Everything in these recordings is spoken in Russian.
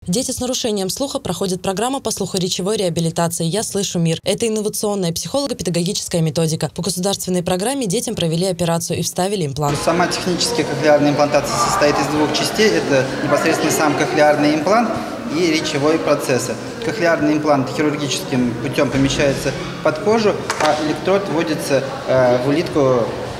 Дети с нарушением слуха проходят программу по слухоречевой реабилитации «Я слышу мир». Это инновационная психолого-педагогическая методика. По государственной программе детям провели операцию и вставили имплант. Сама техническая кохлеарная имплантация состоит из двух частей. Это непосредственно сам кохлеарный имплант и речевой процесс. Кохлеарный имплант хирургическим путем помещается под кожу, а электрод вводится в улитку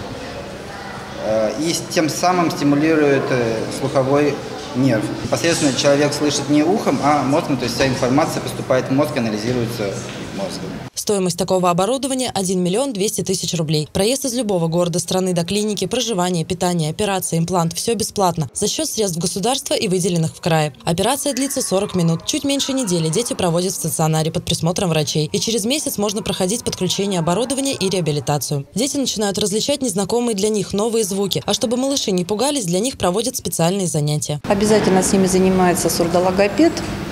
и тем самым стимулирует слуховой нерв. Непосредственно человек слышит не ухом, а мозгом, то есть вся информация поступает в мозг и анализируется мозгом. Стоимость такого оборудования – 1 миллион 200 тысяч рублей. Проезд из любого города страны до клиники, проживание, питание, операция, имплант – все бесплатно. За счет средств государства и выделенных в крае. Операция длится 40 минут. Чуть меньше недели дети проводят в стационаре под присмотром врачей. И через месяц можно проходить подключение оборудования и реабилитацию. Дети начинают различать незнакомые для них новые звуки. А чтобы малыши не пугались, для них проводят специальные занятия. Обязательно с ними занимается сурдологопед,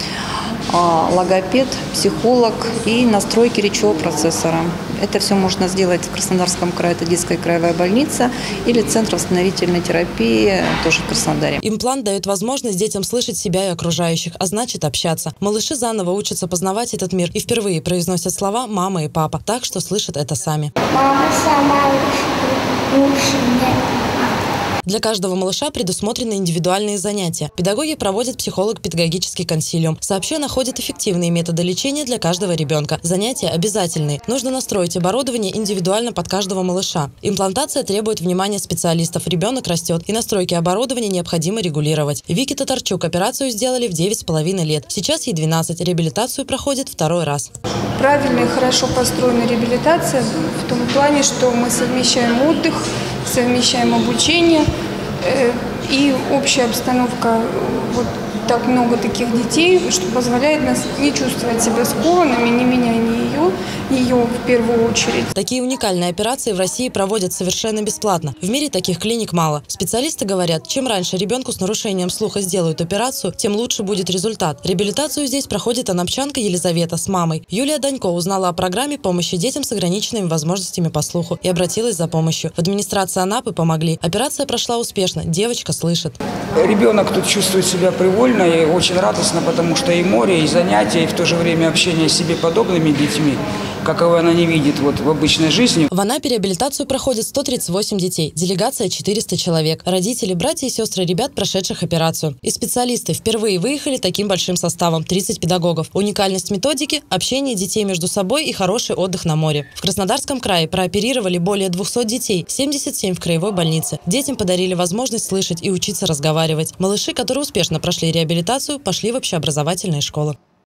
логопед, психолог и настройки речевого процессора. Это все можно сделать в Краснодарском крае, это детская краевая больница или Центр восстановительной терапии, тоже в Краснодаре. Имплант дает возможность детям слышать себя и окружающих, а значит общаться. Малыши заново учатся познавать этот мир и впервые произносят слова «мама» и «папа», так что слышат это сами. Мама сама лучше меня. Для каждого малыша предусмотрены индивидуальные занятия. Педагоги проводят психолого-педагогический консилиум. Сообща находят эффективные методы лечения для каждого ребенка. Занятия обязательные. Нужно настроить оборудование индивидуально под каждого малыша. Имплантация требует внимания специалистов. Ребенок растет, и настройки оборудования необходимо регулировать. Вике Татарчук операцию сделали в 9,5 лет. Сейчас ей 12. Реабилитацию проходит второй раз. Правильная и хорошо построена реабилитация в том плане, что мы совмещаем отдых, совмещаем обучение и общая обстановка. Вот так много таких детей, что позволяет нас не чувствовать себя скованными, не меня, ни ее в первую очередь. Такие уникальные операции в России проводят совершенно бесплатно. В мире таких клиник мало. Специалисты говорят, чем раньше ребенку с нарушением слуха сделают операцию, тем лучше будет результат. Реабилитацию здесь проходит анапчанка Елизавета с мамой. Юлия Данько узнала о программе помощи детям с ограниченными возможностями по слуху и обратилась за помощью. В администрации Анапы помогли. Операция прошла успешно. Девочка слышит. Ребенок тут чувствует себя привольно и очень радостно, потому что и море, и занятия, и в то же время общение с себе подобными детьми, каковы она не видит в обычной жизни. В Анапе реабилитацию проходит 138 детей. Делегация 400 человек. Родители, братья и сестры ребят, прошедших операцию. И специалисты впервые выехали таким большим составом – 30 педагогов. Уникальность методики – общение детей между собой и хороший отдых на море. В Краснодарском крае прооперировали более 200 детей, 77 в краевой больнице. Детям подарили возможность слышать и учиться разговаривать. Малыши, которые успешно прошли реабилитацию, пошли в общеобразовательные школы.